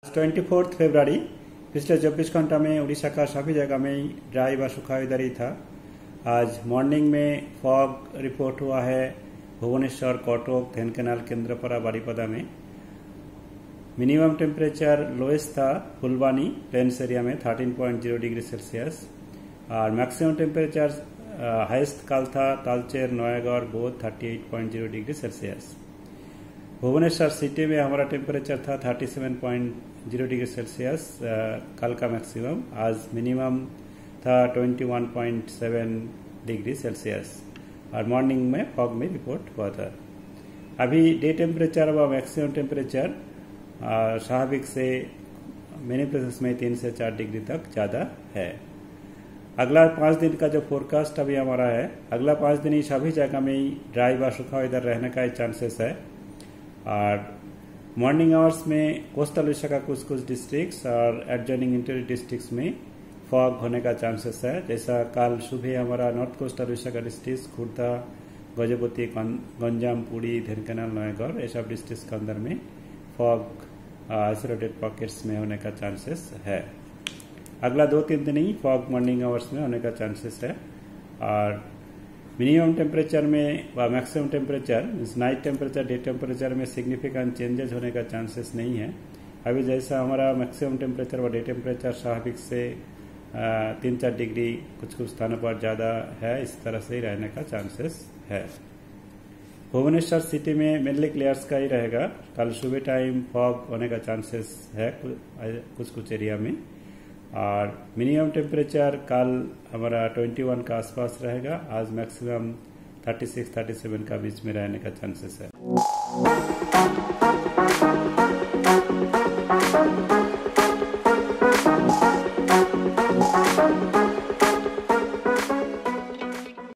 24 फरवरी पिछले 24 घंटा में उड़ीसा का सभी जगह में ड्राई व सूखा वेदर ही था। आज मॉर्निंग में फॉग रिपोर्ट हुआ है भुवनेश्वर, कटक, धेनकानाल, केंद्रपड़ा, बारीपदा में। मिनिमम टेम्परेचर लोएस्ट था फुलबानी प्लेन्स एरिया में 13.0 डिग्री सेल्सियस और मैक्सिमम टेम्परेचर हाईएस्ट कल था तालचेर, नयागढ़, बोध 38.0 डिग्री सेल्सियस। भुवनेश्वर सिटी में हमारा टेम्परेचर था 37.0 डिग्री सेल्सियस कल का मैक्सिमम। आज मिनिमम था 21.7 डिग्री सेल्सियस और मॉर्निंग में फॉग में रिपोर्ट हुआ था। अभी डे टेम्परेचर व मैक्सिमम टेम्परेचर स्वाभाविक से मेनी प्लेसेस में 3 से 4 डिग्री तक ज़्यादा है। अगला 5 दिन का जो फोरकास्ट अभी हमारा है, अगला 5 दिन ही सभी जगह में ही ड्राई व सूखा वेदर रहने का चांसेस है। और मॉर्निंग आवर्स में कोस्टल उड़ीसा का कुछ कुछ डिस्ट्रिक्ट्स और एडजॉइनिंग इंटीरियर डिस्ट्रिक्ट्स में फॉग होने का चांसेस है। जैसा कल सुबह हमारा नॉर्थ कोस्टल उड़ीसा का डिस्ट्रिक्ट खुर्दा, गजपति, गंजाम, पुरी, धेनकानाल, नयागढ़ ये सब डिस्ट्रिक्ट्स के अंदर में फॉग आइसोलेटेड पॉकेट्स में होने का चांसेस है। अगला 2-3 दिन ही फॉग मॉर्निंग आवर्स में होने का चांसेस है। और मिनिमम टेम्परेचर में व maximum temperature night temperature, day temperature में सिग्निफिकेंट चेंजेस होने का चांसेस नहीं है। अभी जैसा हमारा मैक्सिमम टेम्परेचर व डे टेम्परेचर स्वाभाविक से 3-4 डिग्री कुछ कुछ स्थानों पर ज़्यादा है, इस तरह से ही रहने का चांसेस है। भुवनेश्वर सिटी में मेनली क्लियर्स का ही रहेगा। कल सुबह टाइम फॉग होने का चांसेस है कुछ कुछ एरिया में। और मिनिमम टेम्परेचर कल हमारा 21 का आसपास रहेगा। आज मैक्सिमम 36-37 का बीच में रहने का चांसेस है।